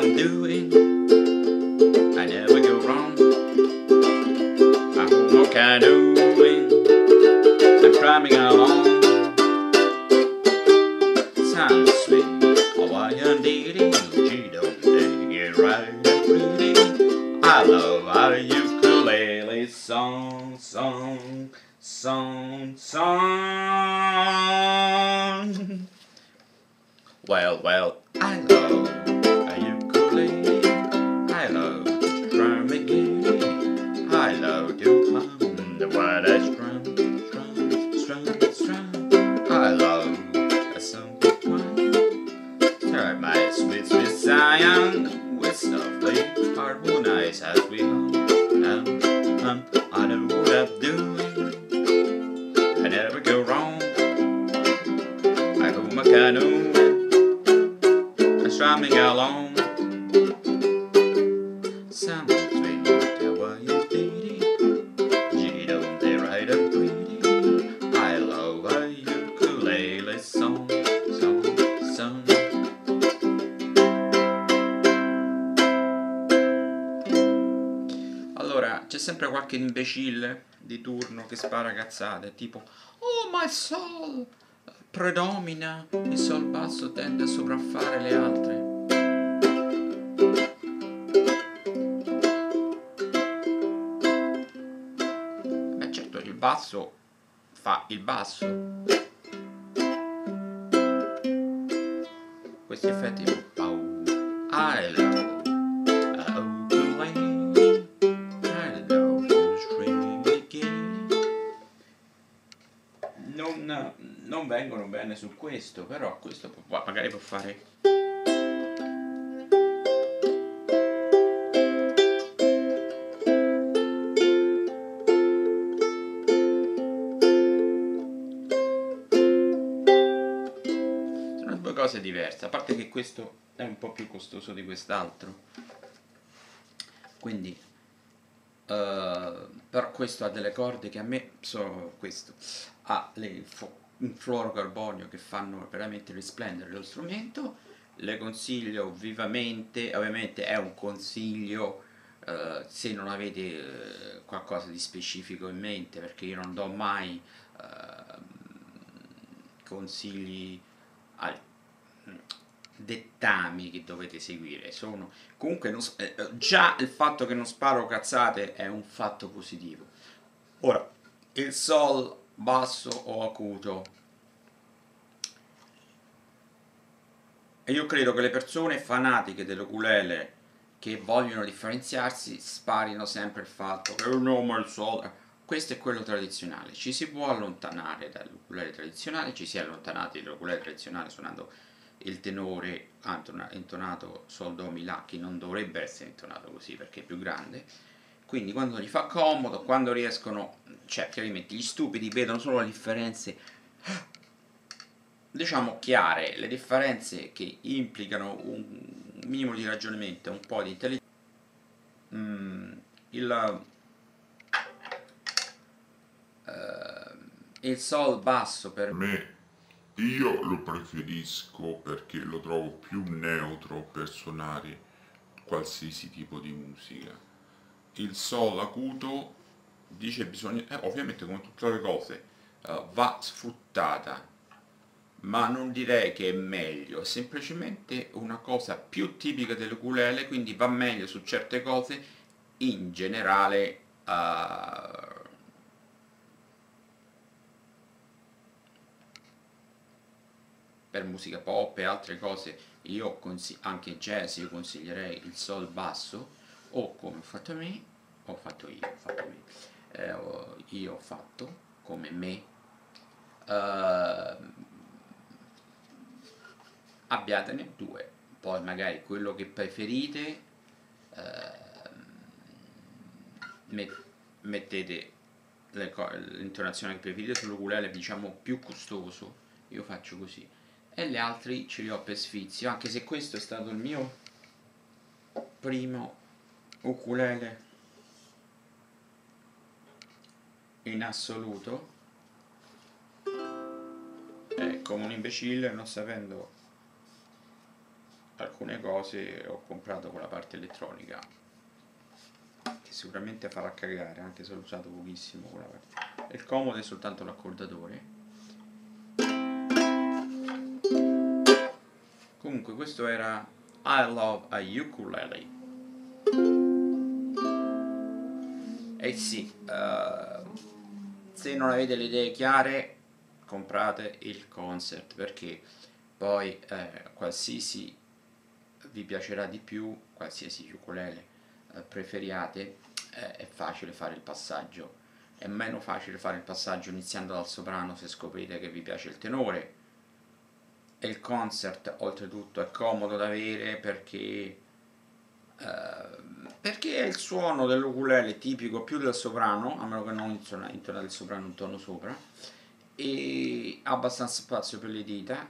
I'm doing. I never go wrong. I hope what I'm doing. I'm climbing along. Sounds sweet. Hawaiian ditty. She don't take it right and pretty. I love our ukulele song, song, song, song. Well, I love a ukulele. I love to drum again. I love to hum the white I strum, strum. I love a song of mine. Turn my sweet Zion with softly harmonize as we hum. I know what I'm doing. I never go wrong. I hold my canoe. I'm strumming along. Sounds sweet, Hawaiian ditty. She don't they right and pretty. I love a ukulele song, song, song. Allora, c'è sempre qualche imbecille di turno che spara cazzate, tipo oh my soul predomina, il sol basso tende a sopraffare le altre. Beh certo, il basso fa il basso. Questi effetti I love non vengono bene su questo, però questo magari può fare. Sono due cose diverse, a parte che questo è un po' più costoso di quest'altro, quindi però questo ha delle corde che a me sono questo ha un fluorocarbonio che fanno veramente risplendere lo strumento. Le consiglio vivamente, ovviamente è un consiglio se non avete qualcosa di specifico in mente, perché io non do mai consigli dettami che dovete seguire. Sono comunque già il fatto che non sparo cazzate è un fatto positivo. Ora, il sol basso o acuto, e io credo che le persone fanatiche dell'ukulele che vogliono differenziarsi sparino sempre il fatto che no, ma il sol, questo è quello tradizionale. Ci si può allontanare dall'ukulele tradizionale, ci si è allontanati dall'ukulele tradizionale suonando il tenore intonato sol do mi la, che non dovrebbe essere intonato così perché è più grande. Quindi quando gli fa comodo, quando riescono, cioè chiaramente gli stupidi vedono solo le differenze, diciamo chiare, le differenze che implicano un minimo di ragionamento e un po' di intelligenza. Il sol basso per me, io lo preferisco perché lo trovo più neutro per suonare qualsiasi tipo di musica. Il sol acuto dice bisogna, ovviamente come tutte le cose, va sfruttata, ma non direi che è meglio, è semplicemente una cosa più tipica dell'ukulele, quindi va meglio su certe cose, in generale per musica pop e altre cose, io anche jazz, io consiglierei il sol basso, o come ho fatto io ho fatto come me, abbiatene due, poi magari quello che preferite mettete l'intonazione che preferite sull'ukulele, diciamo più costoso, io faccio così, e gli altri ce li ho per sfizio, anche se questo è stato il mio primo ukulele in assoluto, come un imbecille non sapendo alcune cose ho comprato con la parte elettronica, che sicuramente farà cagare, anche se l'ho usato pochissimo con la parte. Il comodo è soltanto l'accordatore. Comunque questo era I Love a Ukulele. E sì, se non avete le idee chiare, comprate il concert, perché poi qualsiasi vi piacerà di più, qualsiasi ukulele preferiate, è facile fare il passaggio. È meno facile fare il passaggio iniziando dal soprano se scoprite che vi piace il tenore. E il concert oltretutto è comodo da avere perché è il suono dell'ukulele tipico più del soprano, a meno che non intonate il soprano un tono sopra, e ha abbastanza spazio per le dita.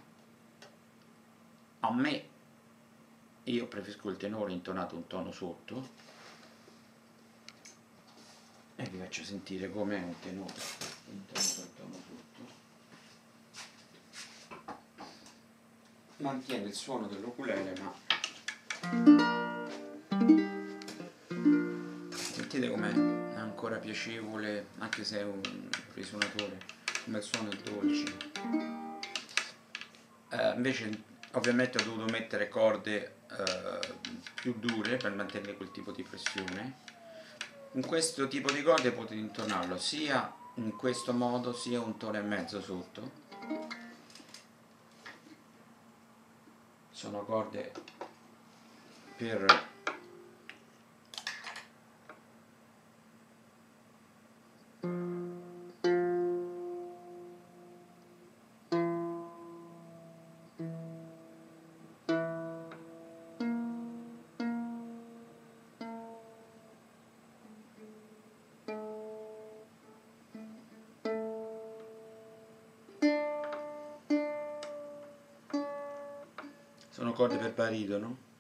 A me, io preferisco il tenore intonato un tono sotto, e vi faccio sentire com'è un tenore intonato un tono sotto. Mantiene il suono dell'ukulele, ma sentite com'è, è ancora piacevole, anche se è un risuonatore, come il suono è dolce. Invece ovviamente ho dovuto mettere corde più dure per mantenere quel tipo di pressione. In questo tipo di corde potete intonarlo sia in questo modo sia un tono e mezzo sotto. Sono corde per baritono.